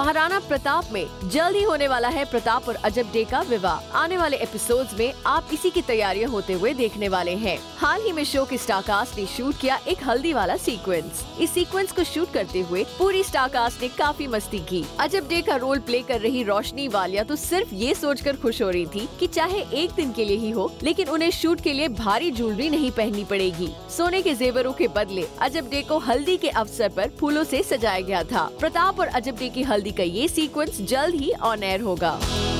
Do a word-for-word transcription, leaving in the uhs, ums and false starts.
महाराणा प्रताप में जल्द ही होने वाला है प्रताप और अजब डे का विवाह। आने वाले एपिसोड्स में आप इसी की तैयारियां होते हुए देखने वाले हैं। हाल ही में शो की स्टारकास्ट ने शूट किया एक हल्दी वाला सीक्वेंस। इस सीक्वेंस को शूट करते हुए पूरी स्टारकास्ट ने काफी मस्ती की। अजब डे का रोल प्ले कर रही रोशनी वालिया तो सिर्फ ये सोचकर खुश हो रही थी कि चाहे एक दिन के लिए ही हो, लेकिन उन्हें शूट के लिए भारी ज्वेलरी नहीं पहननी पड़ेगी। सोने के जेवरों के बदले अजब डे को हल्दी के अवसर पर फूलों से सजाया गया था। प्रताप और अजब डे की हल्दी का ये सीक्वेंस जल्द ही ऑन एयर होगा।